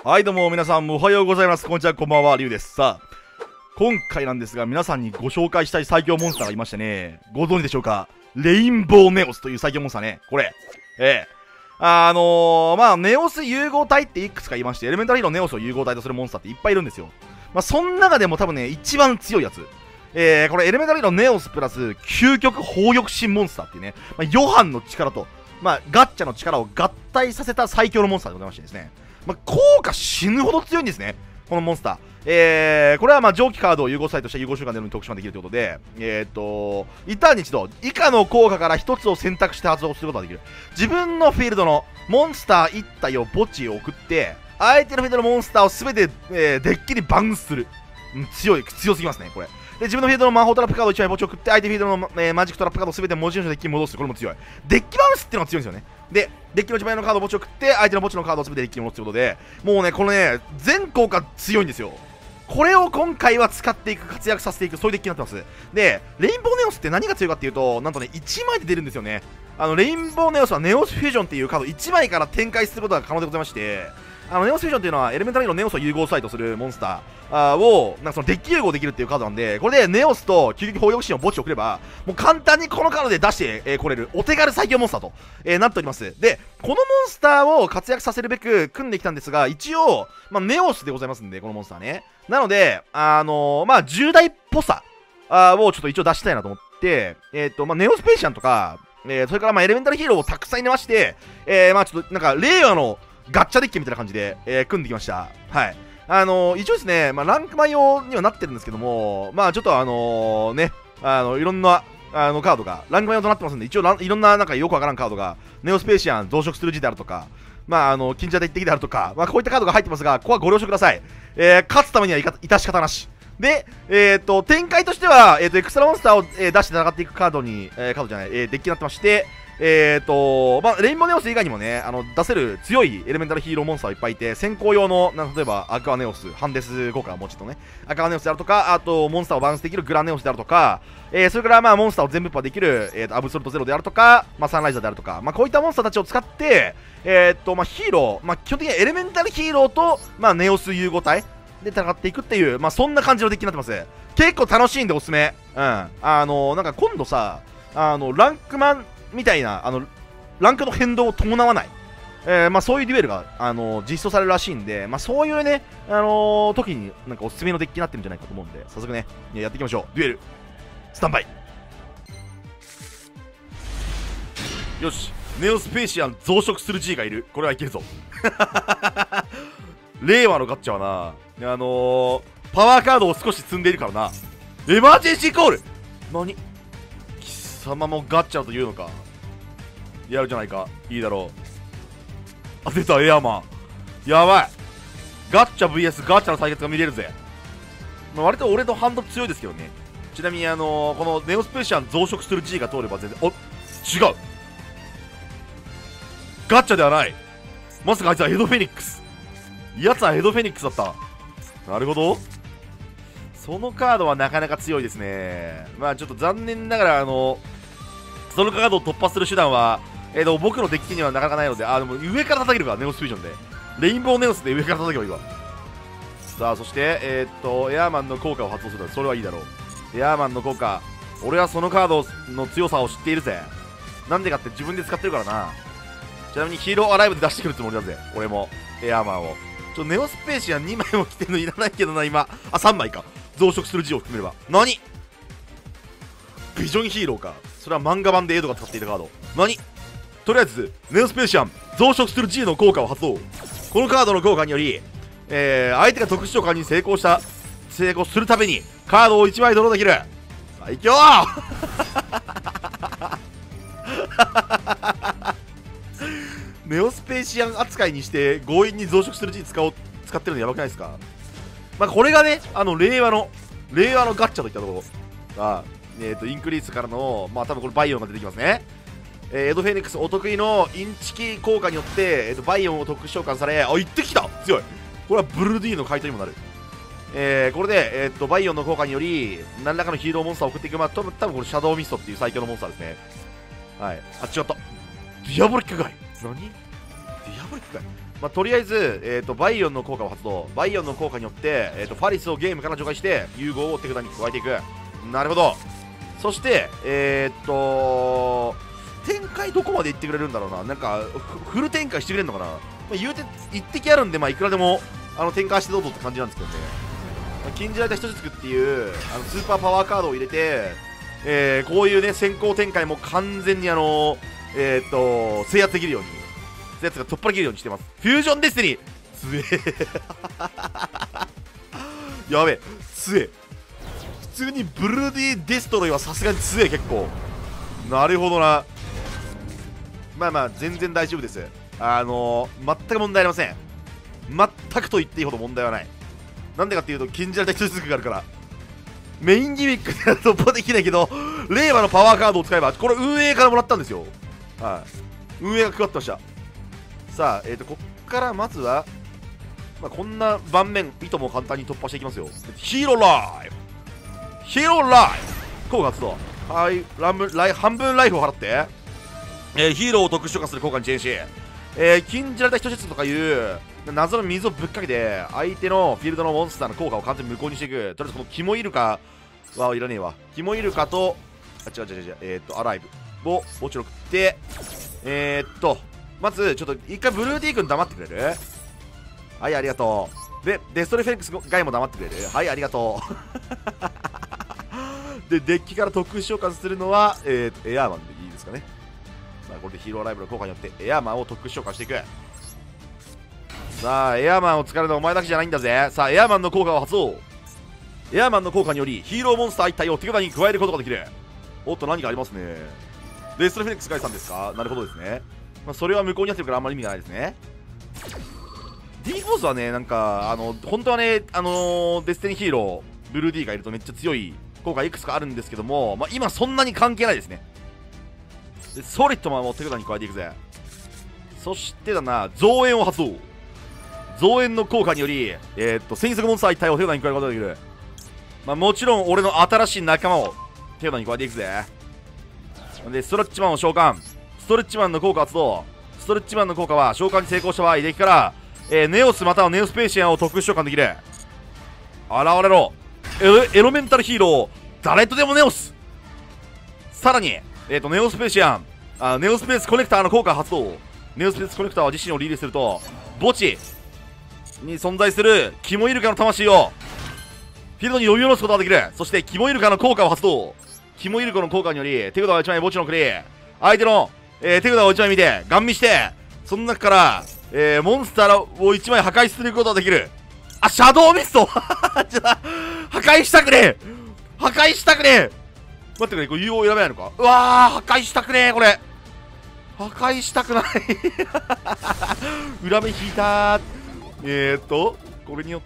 はいどうも皆さんおはようございます。こんにちは、こんばんは、リュウです。さあ今回なんですが、皆さんにご紹介したい最強モンスターがいましてね、ご存知でしょうか。レインボーネオスという最強モンスターね。これまあネオス融合体っていくつかいまして、エレメンタルヒーローネオスを融合体とするモンスターっていっぱいいるんですよ。まあその中でも多分ね一番強いやつ、これエレメンタルヒーローネオスプラス究極砲翼神モンスターっていうね、ヨハンの力とガッチャの力を合体させた最強のモンスターでございましてですね、効果死ぬほど強いんですね、このモンスター。これは蒸気カードを融合サイトした融合瞬間での特殊ができるということで、一旦に一度以下の効果から一つを選択して発動することができる。自分のフィールドのモンスター1体を墓地へ送って相手のフィールドのモンスターを全て、デッキにバンする。強すぎますねこれで。自分のフィールドの魔法トラップカードを1枚墓地を送って相手フィールドの、マジックトラップカードを全て文字のデッキに戻す。これも強い。デッキバウンスっていうのが強いんですよね。でデッキの1枚のカードを墓地を送って相手の墓地のカードを全てデッキに戻すということで、もうねこのね全効果強いんですよ。これを今回は使っていく、活躍させていく、そういうデッキになってます。でレインボーネオスって何が強いかっていうと、なんとね1枚で出るんですよね。レインボーネオスはネオスフュージョンっていうカード1枚から展開することが可能でございまして、ネオスフュージョンっていうのはエレメンタルヒーローネオスを融合サイトするモンスターをなんかそのデッキ融合できるっていうカードなんで、これでネオスと究極砲翼神を墓地を送ればもう簡単にこのカードで出して、これるお手軽最強モンスターと、なっております。でこのモンスターを活躍させるべく組んできたんですが、一応、ネオスでございますんで、このモンスターね。なので10代っぽさをちょっと一応出したいなと思って、ネオスペーシアンとか、それからエレメンタルヒーローをたくさん入れまして、ちょっとなんか令和のガッチャデッキみたいな感じで、組んできました。はい。一応ですね、ランクマ用にはなってるんですけども、ちょっといろんなカードがランクマ用となってますんで、一応いろんななんかよくわからんカードが、ネオスペーシアン増殖する字であるとか、金茶デッキであるとか、こういったカードが入ってますが、ここはご了承ください。勝つためには致し方なし。で、展開としては、エクストラモンスターを、出して戦っていくカードに、デッキになってまして、レインボーネオス以外にもね、出せる強いエレメンタルヒーローモンスターいっぱいいて、先行用の、例えばアクアネオス、ハンデス効果はもうちょっとね、アクアネオスであるとか、あとモンスターをバランスできるグラネオスであるとか、それからモンスターを全部パできる、アブソルトゼロであるとか、サンライザーであるとか、こういったモンスターたちを使って、ヒーロー、基本的にエレメンタルヒーローと、ネオス融合体で戦っていくっていう、そんな感じのデッキになってます。結構楽しいんでおすすめ。なんか今度さ、ランクマンみたいなランクの変動を伴わない、そういうデュエルが、実装されるらしいんで、そういうね、時になんかおすすめのデッキになってるんじゃないかと思うんで、早速ね、やっていきましょう。デュエルスタンバイ。よし、ネオスペーシアン増殖する G がいる。これはいけるぞ。令和のガッチャはな、パワーカードを少し積んでいるからな。エマージェンシーコール、何貴様もガッチャというのか。やるじゃないか。いいだろう。出たエアマン。やばい。ガッチャ VS ガッチャの対決が見れるぜ。割と俺のハンド強いですけどね。ちなみにこのネオスペーシアン増殖する G が通れば全然、違う。ガッチャではない。まさかあいつはヘドフェニックス。やつはヘドフェニックスだった。なるほど。そのカードはなかなか強いですね。ちょっと残念ながらそのカードを突破する手段は、僕のデッキにはなかなかないので、でも上から叩けるから、ネオスフュージョンで。レインボーネオスで上から叩けばいいわ。さあ、そして、エアーマンの効果を発動する。それはいいだろう。エアーマンの効果。俺はそのカードの強さを知っているぜ。なんでかって自分で使ってるからな。ちなみにヒーローアライブで出してくるつもりだぜ。俺も、エアーマンを。ネオスペーシアン2枚も来てるのいらないけどな、今。3枚か。増殖する G を含めれば。何ビジョンヒーローか。それは漫画版でエドが使っていたカード。何とりあえず、ネオスペーシアン、増殖する G の効果を発動。このカードの効果により、相手が特殊召喚に成功するために、カードを1枚ドローできる。最強ネオスペーシアン扱いにして、強引に増殖する G 使ってるのやばくないですか。これがね、令和のガッチャといったところ。インクリースからの、多分これバイオンが出てきますね。エドフェニックスお得意のインチキ効果によって、バイオンを特殊召喚され、行ってきた強い。これはブルーディーの回答にもなる。これで、バイオンの効果により、何らかのヒーローモンスターを送っていく。多分これシャドウミストっていう最強のモンスターですね。はい。違った。ディアボリックガイ。何ディアボリックかい。まあ、とりあえず、バイオンの効果を発動。バイオンの効果によって、ファリスをゲームから除外して、融合を手札に加えていく。なるほど。そして、展開どこまで行ってくれるんだろうな。なんか、フル展開してくれるのかな。まあ、言うて、一滴あるんで、まあ、いくらでも、展開してどうぞって感じなんですけどね。まあ、禁じられた人質っていう、スーパーパワーカードを入れて、こういうね、先行展開も完全に制圧できるように、そういうやつが突破できるようにしてます。フュージョンデスティニー強えやべえ、強え。普通にブルーディーデストロイはさすがに強え、結構。なるほどな。まあまあ、全然大丈夫です。全く問題ありません。全くと言っていいほど問題はない。なんでかっていうと、禁じられた人質があるから。メインギミックでは突破できないけど、令和のパワーカードを使えば、これ運営からもらったんですよ。はい。運営が配ってました。さあ、こっからまずは、まあ、こんな盤面、いとも簡単に突破していきますよ。ヒーローライフヒーローライフ効果発動。はい、半分ライフを払って、ヒーローを特殊召喚する効果にチェンジ。禁じられた人質とかいう謎の水をぶっかけて相手のフィールドのモンスターの効果を完全に無効にしていく。とりあえずこのキモイルカはいらねえわ。キモイルカと違うアライブをもちろん食ってまずちょっと一回ブルーディー君黙ってくれる？はい、ありがとう。でデストレフェニックスガイも黙ってくれる？はい、ありがとう。でデッキから特殊召喚するのはエアーマンでいいですかね。まあ、これでヒーローライブの効果によってエアーマンを特殊召喚していく。さあ、エアーマンを使うのはお前だけじゃないんだぜ。さあ、エアーマンの効果を発動。エアーマンの効果によりヒーローモンスター1体を手札に加えることができる。おっと、何かありますね。デストレフェニックスガイさんですか？なるほどですね。まあ、それは無効になってるからあんまり意味がないですね。D フォースはね、なんか、本当はね、デスティニーヒーロー、ブルー D がいるとめっちゃ強い効果いくつかあるんですけども、まあ、今そんなに関係ないですね。でソリッドマンを手札に加えていくぜ。そしてだな、増援を発動。増援の効果により、戦速モンスター1体を手札に加えることができる。まあ、もちろん俺の新しい仲間を手札に加えていくぜ。で、ストレッチマンを召喚。ストレッチマンの効果発動。ストレッチマンの効果は召喚に成功した場合、デッキから、ネオスまたはネオスペーシアンを特殊召喚できる。現れろ。エロメンタルヒーロー、誰とでもネオス。さらに、ネオスペーシアン、ネオスペースコネクターの効果発動。ネオスペースコネクターは自身をリリースすると、墓地に存在するキモイルカの魂をフィールドに呼び下ろすことができる。そしてキモイルカの効果を発動。キモイルカの効果により手札を1枚墓地のクリ相手の、手札を1枚見てガン見して、その中から、モンスターを1枚破壊することができる。あ、シャドウミスト破壊したくねえ破壊したくねえ待ってくれ、これ UO 選べないのか。うわー、破壊したくねえこれ破壊したくない裏目引いたー。これによって、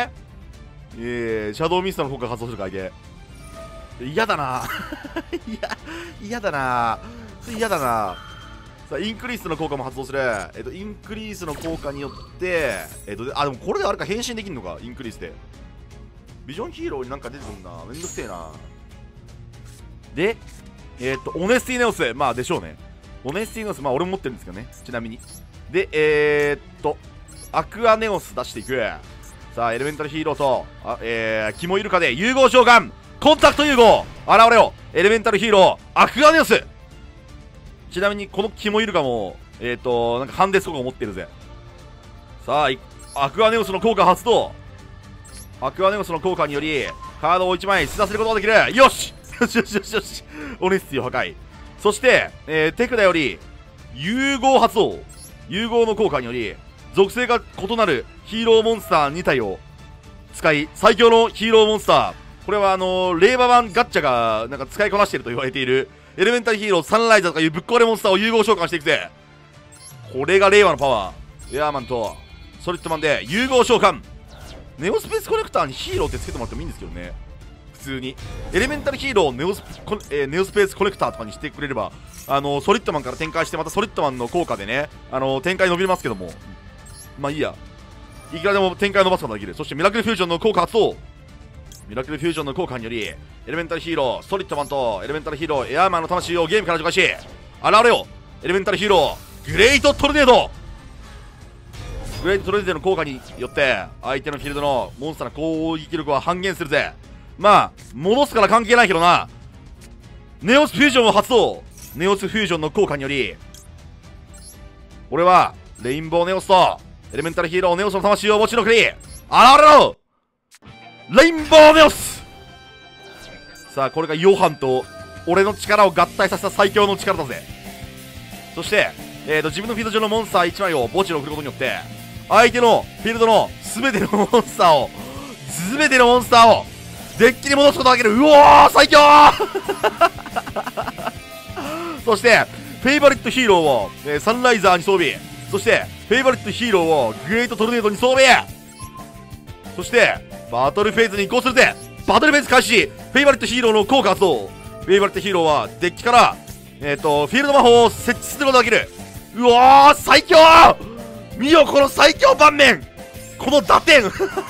シャドウミストの効果が発動するか、相手。嫌だな嫌だな嫌だな。さあ、インクリースの効果も発動する。インクリースの効果によって、でもこれであれか、変身できるのか、インクリースで。ビジョンヒーローになんか出てくるな。めんどくせえな。で、オネスティネオス。まあ、でしょうね。オネスティネオス、まあ、俺も持ってるんですけどね。ちなみに。で、アクアネオス出していく。さあ、エレメンタルヒーローと、キモイルカで融合召喚コンタクト融合現れよエレメンタルヒーロー、アクアネオス。ちなみに、このキモイルカも、なんかハンデス効果を持ってるぜ。さあ、アクアネオスの効果発動。アクアネオスの効果により、カードを1枚出させることができる。よしよしよしよしよしオネスティを破壊。そして、手札より、融合発動。融合の効果により、属性が異なるヒーローモンスター2体を使い、最強のヒーローモンスター。これは令和版ガッチャがなんか使いこなしていると言われている、エレメンタルヒーロー、サンライザーとかいうぶっ壊れモンスターを融合召喚していくぜ。これが令和のパワー。エアーマンとソリッドマンで融合召喚。ネオスペースコネクターにヒーローってつけてもらってもいいんですけどね。普通に。エレメンタルヒーロー、ネオスペースコネクターとかにしてくれれば、ソリッドマンから展開して、またソリッドマンの効果でね、展開伸びますけども。まあいいや。いくらでも展開を伸ばすことができる。そしてミラクルフュージョンの効果発動。ミラクルフュージョンの効果により、エレメンタルヒーロー、ソリッドマンとエレメンタルヒーロー、エアーマンの魂をゲームから除外し、現れよエレメンタルヒーロー、グレイトトルネードグレートトレジャーの効果によって相手のフィールドのモンスターの攻撃力は半減するぜ。まあ戻すから関係ないけどな。ネオスフュージョンを発動。ネオスフュージョンの効果により俺はレインボーネオスとエレメンタルヒーローネオスの魂を持ちのくり現れろレインボーネオス。さあこれがヨハンと俺の力を合体させた最強の力だぜ。そして自分のフィールド上のモンスター1枚を墓地に送ることによって相手のフィールドの全てのモンスターをデッキに戻すことができる。うおー最強そしてフェイバリットヒーローを、サンライザーに装備。そしてフェイバリットヒーローをグレートトルネードに装備。そしてバトルフェーズに移行するぜ。バトルフェーズ開始。フェイバリットヒーローの効果発動。フェイバリットヒーローはデッキからフィールド魔法を設置することができる。うわー最強。見よこの最強盤面。この打点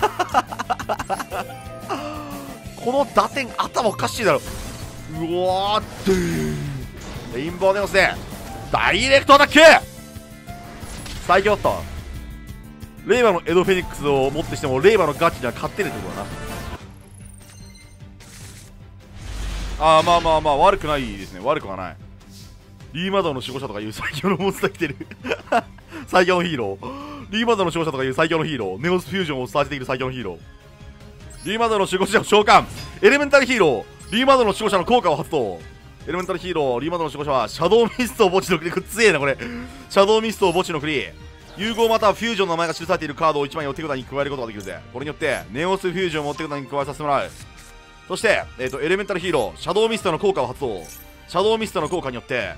この打点頭おかしいだろ。うわーでーレインボーネオスでダイレクトアタック。最強だったわ。レイバーのエドフェニックスをもってしてもレイバーのガチには勝ってるってことだな。まあ悪くないですね。悪くはない。リーマドの守護者とかいう最強のモンスター来てる最強のヒーロー。リーマドの守護者とかいう最強のヒーロー。ネオスフュージョンをスタージできる最強のヒーロー。リーマドの守護者を召喚。エレメンタルヒーロー。リーマドの守護者の効果を発動。エレメンタルヒーロー。リーマドの守護者はシャドウミストを墓地の国。くっつえなこれ。シャドウミストを墓地の国。融合またはフュージョンの名前が記されているカードを1枚を手札に加えることができるぜ。これによってネオスフュージョンを手札に加えさせてもらう。そして、エレメンタルヒーロー。シャドウミストの効果を発動。シャドウミストの効果によって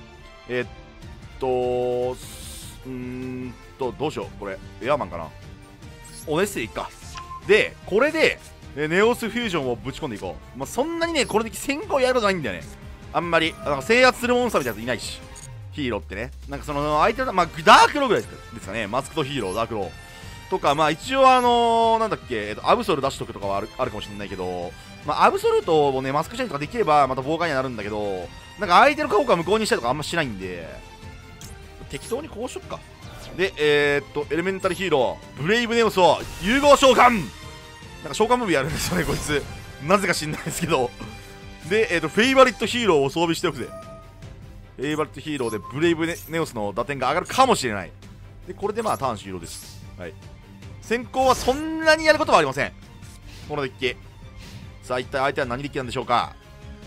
どうしよう。これエアマンかな。オネスティいっか。でこれでネオスフュージョンをぶち込んでいこう。まあ、そんなにねこれで先行やることないんだよね。あんまりなんか制圧するモンスターみたいなやついないし、ヒーローってね。なんかその相手の、まあ、ダークローぐらいですかね。マスクとヒーローダークローとか、まあ一応なんだっけ、アブソル出しとくとかはあるかもしれないけど、まあアブソルトをねマスクチェンとかできればまた妨害にはなるんだけど、なんか相手の効果を無効にしたりとかあんましないんで適当にこうしよっか。でエレメンタルヒーローブレイブネオスを融合召喚。なんか召喚ムービーやるんですよねこいつ。なぜか知んないですけど。でフェイバリットヒーローを装備しておくぜ。フェイバリットヒーローでブレイブネオスの打点が上がるかもしれない。でこれでまあターン終了です。はい。先行はそんなにやることはありませんこのデッキ。さあ一体相手は何デッキなんでしょうか。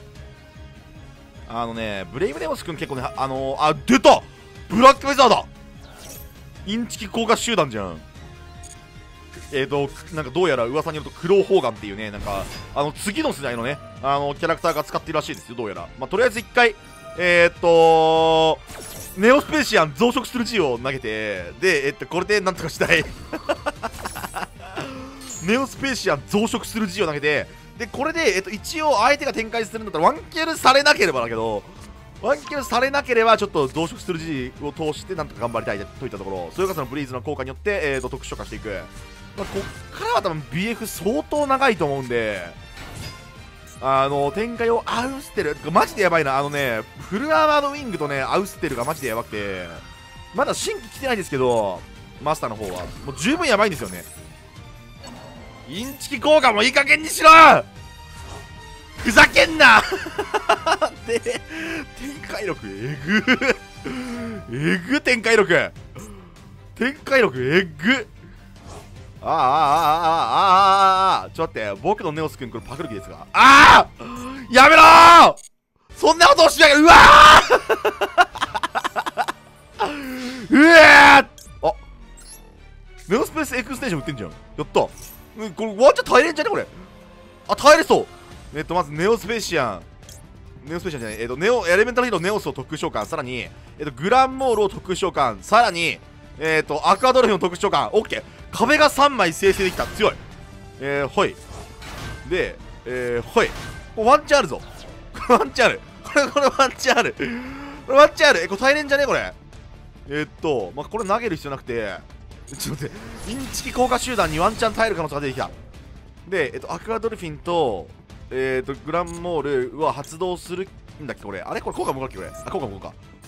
ブレイブネオス君結構ね出たブラックウェザーだ。インチキ効果集団じゃん。なんかどうやら噂によるとクローホーガンっていうね、なんか次の世代のねキャラクターが使っているらしいですよどうやら。まあとりあえず一回ネオスペーシアン増殖する G を投げて、でこれでなんとかしたいネオスペーシアン増殖する G を投げて、でこれで一応相手が展開するんだったらワンキルされなければだけど、ワンキルされなければちょっと増殖する G を通してなんとか頑張りたいといったところ、それがそのブリーズの効果によって、特殊化していく。まあ、こっからは多分 BF 相当長いと思うんで、展開をアウステルマジでやばいな。フルアーマードウィングとねアウステルがマジでやばくて、まだ新規来てないですけどマスターの方はもう十分やばいんですよね。インチキ効果もいい加減にしろ。ふざけんなで展開力えぐ展開力えぐ。ちょっと待って、僕のネオス君これパクる気ですか。やめろー。そんなことをしやがる。うわーうわー。ネオスペースエクステーション売ってんじゃん。やった。これワンチャン耐えれんじゃねこれ。耐えれそう。まずネオスペーシアンじゃない、エレメンタルヒーローネオスを特殊召喚、さらにグランモールを特殊召喚、さらにアクアドルフィンを特殊召喚。オッケー。壁が3枚生成できた。強い。ほい。で、ほい。ワンチャンあるぞ。ワンチャンある。これワンチャンある。これワンチャンある。これ耐えれんじゃねこれ。まあ、これ投げる必要なくて、ちょっと待って、インチキ効果集団にワンチャン耐える可能性が出てきた。で、アクアドルフィンと、グランモールは発動するんだっけこれ。あれこれ効果無効だっけこれ。効果無効か。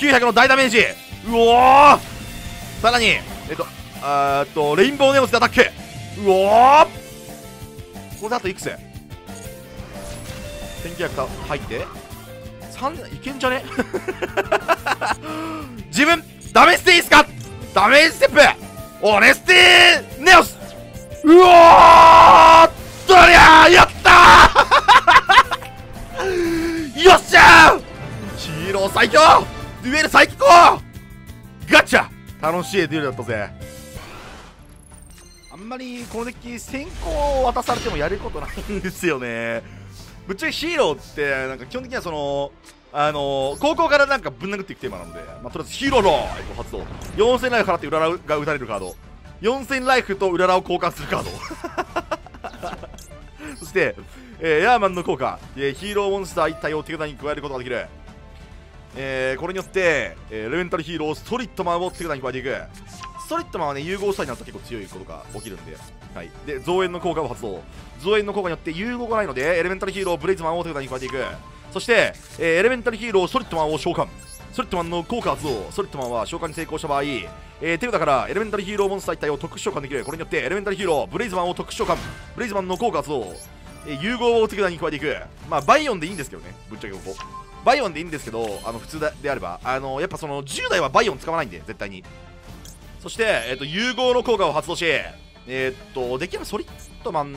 900の大ダメージ。うおー、さらにレインボーネオスでアタック。うおー、これであといくつ1900入って3いけんじゃね自分ダメステいいっすか。ダメージステップオネスティネオス。うおー、どりゃー、やったーよっしゃー、ヒーロー最強、デュエル最強、ガチャ楽しいデュエルだったぜ。あんまりこのデッキ先行を渡されてもやることないんですよね。ぶっちゃけヒーローってなんか基本的にはその高校からなんかぶん殴っていくテーマなので、まあ、とりあえずヒーローロー発動、4000ライフ払ってウララが打たれるカード、4000ライフとウララを交換するカードそして、エアーマンの効果、ヒーローモンスター1体を手札に加えることができる。これによって、エレメンタルヒーローストリットマンを手札に加えていく。ストリットマンはね、融合したになったら結構強いことが起きるんで、はい、で増援の効果を発動。増援の効果によって融合がないのでエレメンタルヒーローブレイズマンを手札に加えていく。そして、エレメンタルヒーローストリットマンを召喚。ストリットマンの効果発動。ストリットマンは召喚に成功した場合、手札からエレメンタルヒーローモンスター1体を特殊召喚できる。これによってエレメンタルヒーローブレイズマンを特殊召喚。ブレイズマンの効果発動。融合を手札に加えていく。まあバイオンでいいんですけどね、ぶっちゃけここバイオンでいいんですけど、普通であればやっぱその10代はバイオン使わないんで絶対に。そして、融合の効果を発動し、できればソリットマンを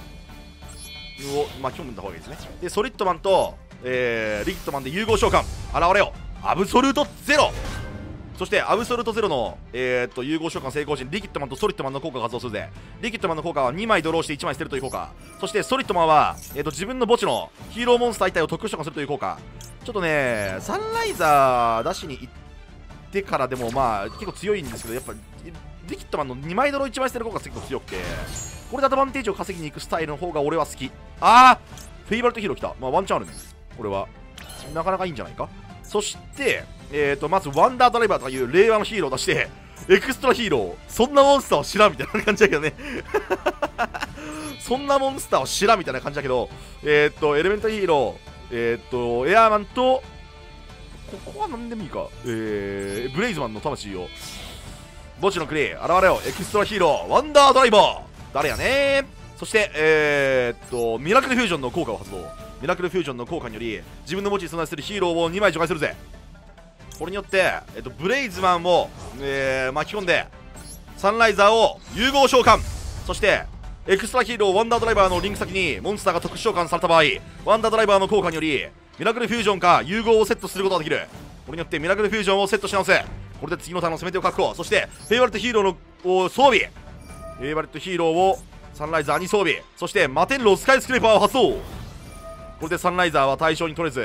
巻き込んだ方がいいですね。でソリットマンと、リキッドマンで融合召喚現れよアブソルートゼロ。そしてアブソルトゼロの、融合召喚成功時にリキッドマンとソリットマンの効果が発動するぜ。リキッドマンの効果は2枚ドローして1枚捨てるという効果。そしてソリットマンは、自分の墓地のヒーローモンスター1体を特殊召喚するという効果。ちょっとねサンライザー出しに行ってからでもまあ結構強いんですけど、やっぱリキッドマンの2枚ドロー1枚捨てる効果が結構強くて、これでアドバンテージを稼ぎに行くスタイルの方が俺は好き。フェイバルトヒーロー来た。まあワンチャンあるね、これはなかなかいいんじゃないか。そしてまずワンダードライバーとかいう令和のヒーローを出してエクストラヒーロー、そんなモンスターを知らんみたいな感じだけどねそんなモンスターを知らんみたいな感じだけど、エレメンタルヒーロー、エアーマンとここは何でもいいか、ブレイズマンの魂を墓地のクレイ現れよエクストラヒーローワンダードライバー誰やね。そしてミラクルフュージョンの効果を発動。ミラクルフュージョンの効果により自分の墓地に備えするヒーローを2枚除外するぜ。これによって、ブレイズマンを、巻き込んでサンライザーを融合召喚。そしてエクストラヒーローワンダードライバーのリンク先にモンスターが特殊召喚された場合、ワンダードライバーの効果によりミラクルフュージョンか融合をセットすることができる。これによってミラクルフュージョンをセットし直す。これで次のターンの攻め手を確保。そしてフェイバレットヒーローの装備、フェイバレットヒーローをサンライザーに装備。そしてマテンロースカイスクレーパーを発動。これでサンライザーは対象に取れず、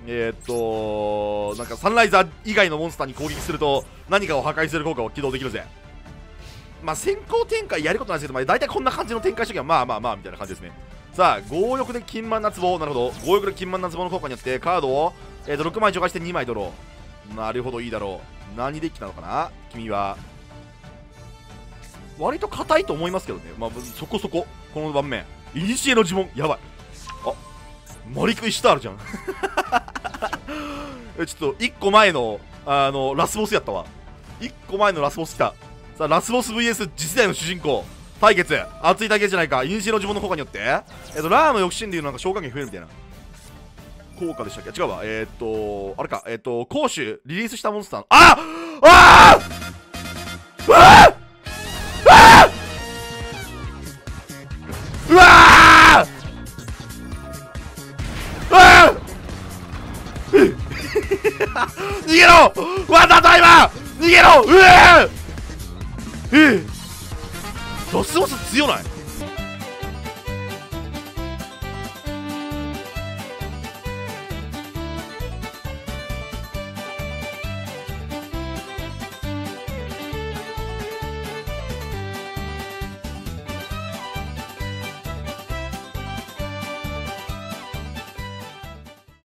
なんかサンライザー以外のモンスターに攻撃すると何かを破壊する効果を起動できるぜ。まあ先行展開やることないですけど、まあ、大体こんな感じの展開しときはまあまあまあみたいな感じですね。さあ強欲で金満な壺、なるほど、強欲で金満な壺の効果によってカードを、6枚除外して2枚ドロー。なるほど、いいだろう。何デッキなのかな君は。割と硬いと思いますけどね。まあそこそここの盤面イニシエの呪文やばい。マリクイシュタールじゃんちょっと1個前のラスボスやったわ。1個前のラスボス来た。さあラスボス VS 次世代の主人公対決、熱い対決じゃないか。イニシエの呪文の効果によってラーの抑止でいうなんか召喚権増えるみたいな効果でしたっけ。違うわ。あれか、攻守リリースしたモンスターのうわ逃げろワンダードライバー逃げろ。ラスボス強ない